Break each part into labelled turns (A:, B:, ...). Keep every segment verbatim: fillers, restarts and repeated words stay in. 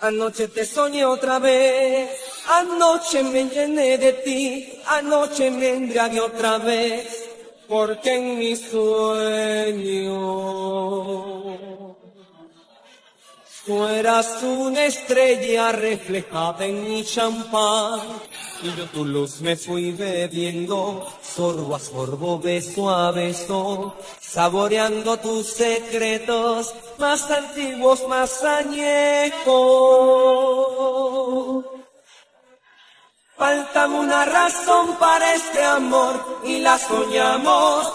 A: Anoche te soñé otra vez, anoche me llené de ti, anoche me embriagué otra vez, porque en mi sueño tú eras una estrella reflejada en mi champán, y yo tu luz me fui bebiendo, sorbo a sorbo, beso a beso, saboreando tus secretos más antiguos, más añejos. Faltaba una razón para este amor y la soñamos.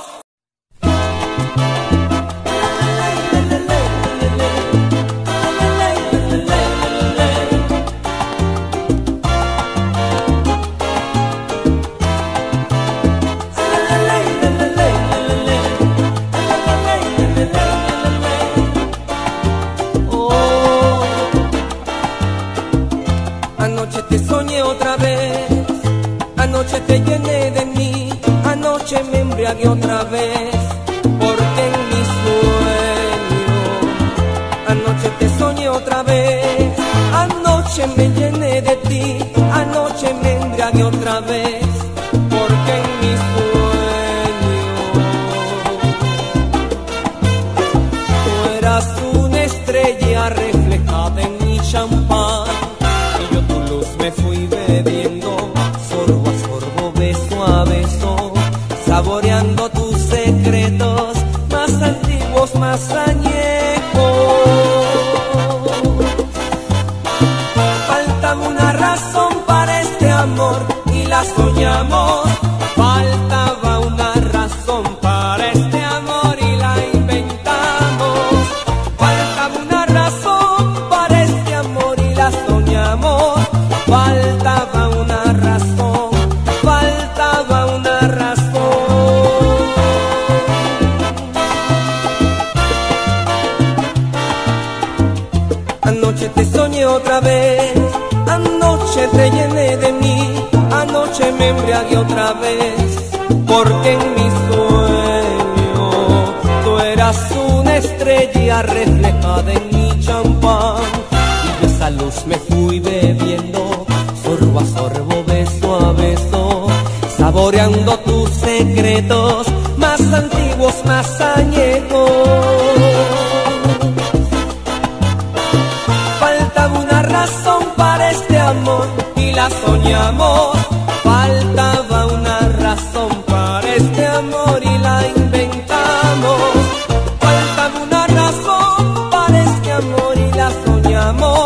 A: Anoche te soñé otra vez, anoche te llené de mí, anoche me embriagué otra vez, porque en mi sueño, anoche te soñé otra vez, anoche me llené de ti, anoche me embriagué otra vez, porque en mi sueño, tú eras una estrella reflejada en mi champán. Me fui bebiendo, sorbo a sorbo, beso a beso, saboreando tus secretos más antiguos, más añejos. Faltaba una razón para este amor y la soñamos. Faltaba una razón para este amor y la inventamos. Faltaba una razón para este amor y la soñamos. Faltaba una razón, faltaba una razón. Anoche te soñé otra vez, anoche te llené de mí, anoche me embriagué otra vez, porque en mi sueño tú eras una estrella reflejada en mi champán, y de esa luz me fui bebiendo, sorbo a sorbo, beso a beso, saboreando tus secretos más antiguos, más añejos. Faltaba una razón para este amor y la soñamos. Faltaba una razón para este amor y la inventamos. Faltaba una razón para este amor y la soñamos.